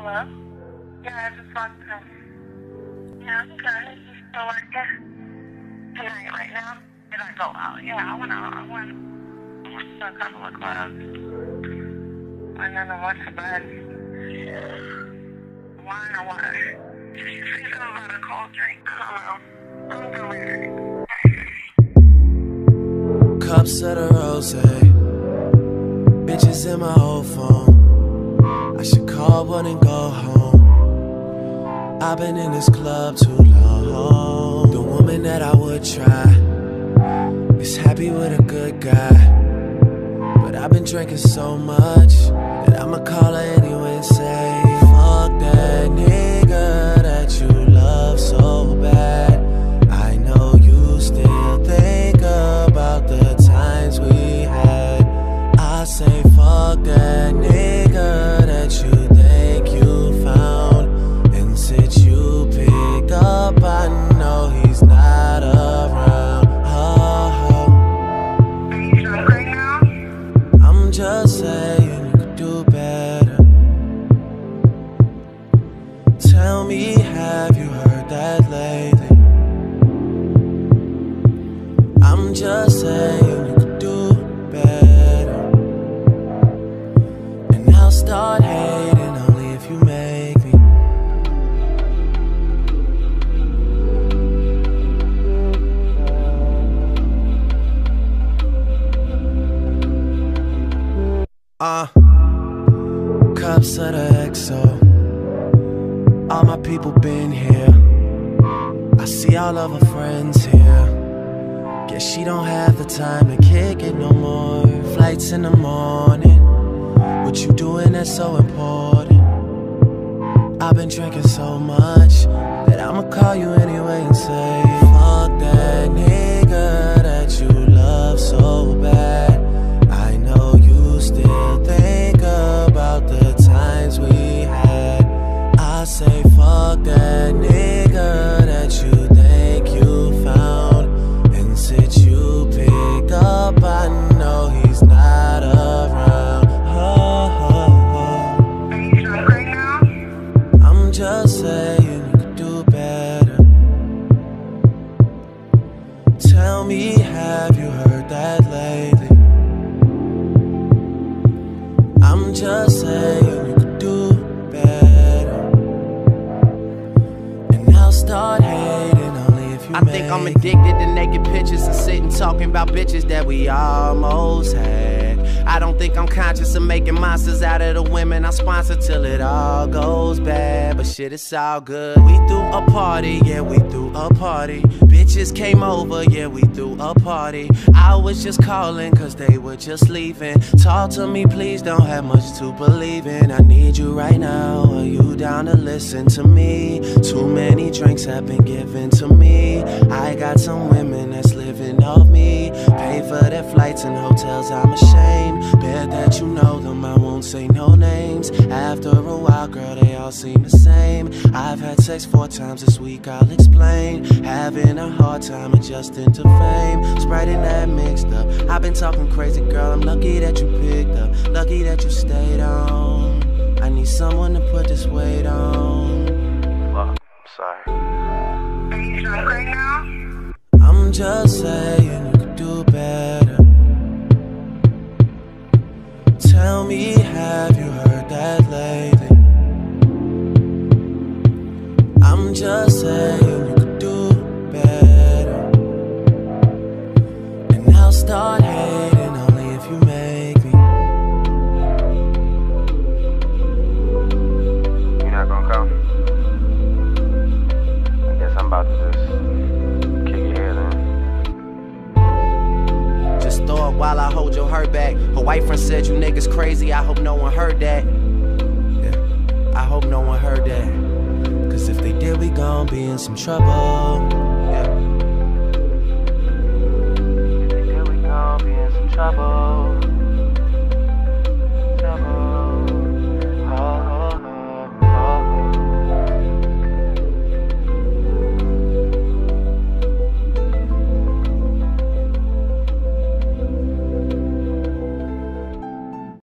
Hello? Yeah, I just walked in. Yeah, I'm good. You still working? Tonight, right now? Did I go out? Yeah, I went out. I went to a couple of clubs. And then I went to bed. Wine or what? Did you say something about a cold drink? I don't know. I'm good. Cups of the rosé, bitches in my old phone. I should call one and go home. I've been in this club too long. The woman that I would try is happy with a good guy, but I've been drinking so much that I'ma call her anyway and say, fuck that nigga that you love so bad. I know you still think about the times we had. I say fuck that nigga that you think you found, and since you picked up, I know he's not around. Are you drunk right now? I'm just saying you could do better. Tell me, have you heard that lately? I'm just saying you could do better, and I'll start hating only if you make me. Cups of the XO. All my people been here. I see all of her friends here. Guess she don't have the time to kick it no more. Flights in the morning. What you doing that's so important? I've been drinking so much that I'ma call you anyway and say, fuck that nigga that you love so bad. I know you still think about the times we had. I say fuck that nigga that you think you found, and since you picked up, I know he's not around. Are you drunk right now? I'm just saying you could do better. Tell me, have you heard that lately? I'm just saying you could do better, and I'll start hating only if you I think I'm addicted to naked pictures and sitting talking about bitches that we almost had. I don't think I'm conscious of making monsters out of the women I sponsor till it all goes bad. But shit, it's all good. We threw a party, yeah, we threw a party. Bitches came over, yeah, we threw a party. I was just calling cause they were just leaving. Talk to me, please, don't have much to believe in. I need you right now, are you down to listen to me? Too many drinks have been given to me. I got some women that's living off me. Pay for their flights and hotels, I'm ashamed. Bet that you know them, I won't say no names. After a while, girl, they all seem the same. I've had sex 4 times this week, I'll explain. Having a hard time adjusting to fame. Sprite and that mixed up. I've been talking crazy, girl, I'm lucky that you picked up. Lucky that you stayed on. I need someone to put this weight on. Well, I'm sorry. Are you drunk right now? I'm just saying you could do better. Tell me, have you heard that lately? I'm just saying you could do better, and I'll start hating only if you make me. You're not gonna come? I guess I'm about to just kick your head in. Just throw it while I hold your hurt back. Her white friend said you niggas crazy, I hope no one heard that. Yeah, I hope no one heard that. Cause if they did, we gon' be in some trouble. Yeah. If they did, we gon' be in some trouble.